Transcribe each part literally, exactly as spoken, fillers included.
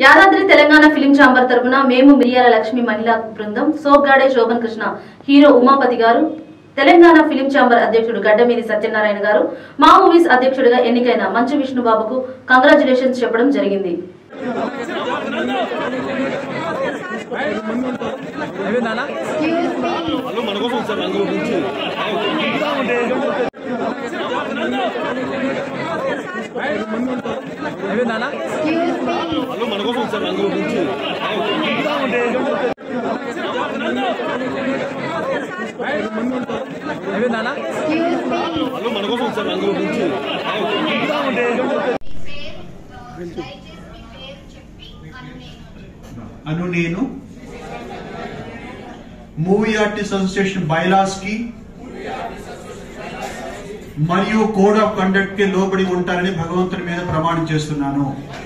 Yadadri Telangana film chamber తరపున మేము మిరియాల లక్ష్మి మహిళా బృందం సోగ్గాడే శోభన్ కృష్ణ హీరో ఉమాపతి గారు తెలంగాణ ఫిలిం ఛాంబర్ అధ్యక్షుడు గడ్డమీది సత్యనారాయణ గారు మా మూవీస్ అధ్యక్షుడిగా ఎన్నికైన మంచు విష్ణుబాబుకు కంగ్రాచులేషన్స్ చెప్పడం జరిగింది. అను నేను మూవీ ఆర్టిస్ట్ అసోసియేషన్ బైలాస్ కి మరియు కోడ్ ఆఫ్ కండక్ట్ కి లోబడి ఉంటారని భగవంతుని మీద ప్రమాణం చేస్తున్నాను.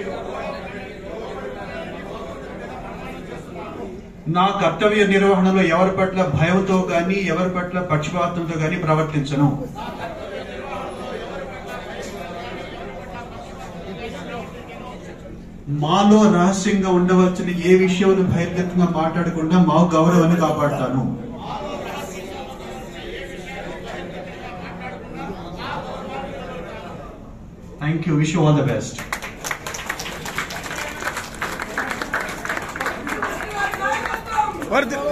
నా కర్తవ్య నిర్వహణలో ఎవరి పట్ల భయంతో గాని ఎవరి పట్ల పక్షపాతంతో గాని ప్రవర్తించను. మాలో రహస్యంగా ఉండవలసిన ఏ విషయాన్ని బహిర్గతంగా మాట్లాడకుండా మా గౌరవాన్ని కాపాడుతాను. Thank you. Wish you all the best. వర్ధ